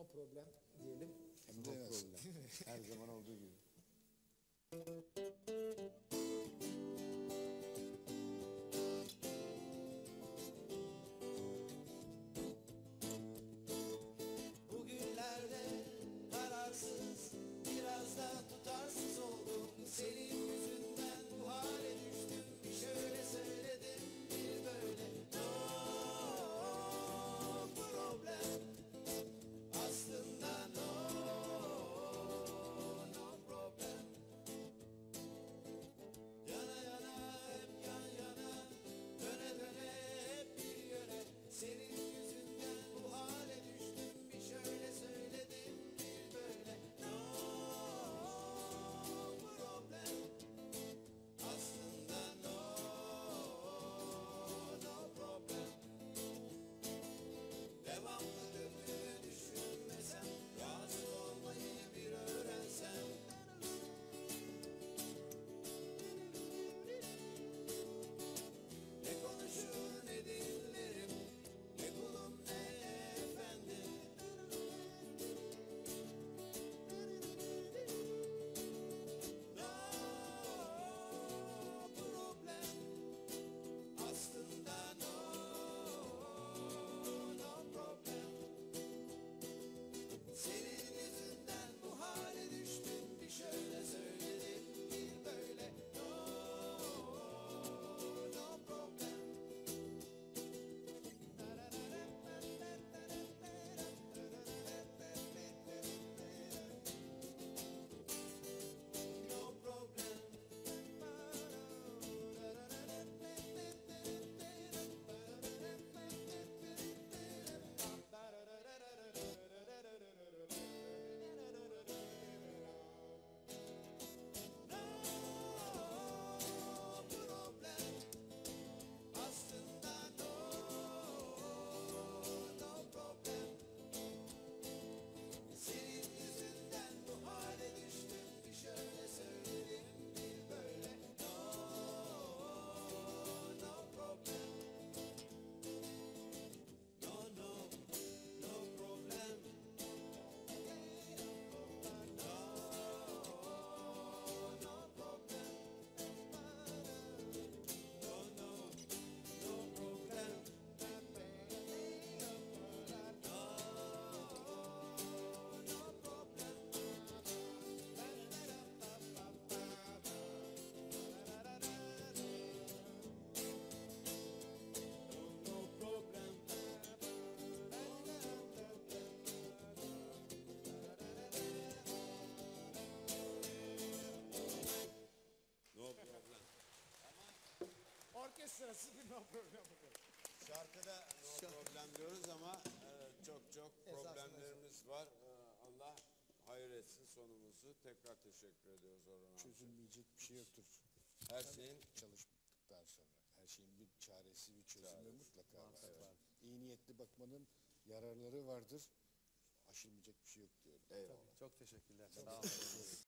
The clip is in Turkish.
no problem diyelim. Hem de no problem. Her zaman olduğu gibi. Bugünlerde kararsız, biraz da tutarsız oldum. Senin yüzünden bu hale düştüm. Bir şöyle söyledim, bir böyle. No problem. Aslında no problem. Yana yana hep yan yana, döne döne hep bir yöne. Senin yüzünden bu hale düştüm. Bir şöyle söyledim, bir böyle. No problem. Aslında no problem. Devamlı döndüğünü düşünmesem, razı olmayı bir öğrensem. Ne konuşur ne dinlerim, ne kulum ne efendim. No problem. Aslında no problem. Senin yüzünden bu hale düştüm. Bir şöyle söyledim, bir böyle. No problem. No problem. No problem. Aslında no problem. Senin yüzünden bu hale düştüm. Bir şöyle söyledim, bir böyle. No problem. No problem. No problem. No problem. No problem. No problem. Orkestrası bir no problem. Şarkıda no problem diyoruz ama çok problemlerimiz var. Allah hayır etsin sonumuzu. Tekrar teşekkür ediyoruz Orhan amca. Çözülmeyecek bir şey yoktur. Her şeyin Çalıştıktan sonra. Her şeyin bir çaresi, bir çözümü Çaresi. mutlaka var. İyi niyetli bakmanın yararları vardır. Aşılmayacak bir şey yok diyorum. eyvallah. Çok teşekkürler. Sağ olun.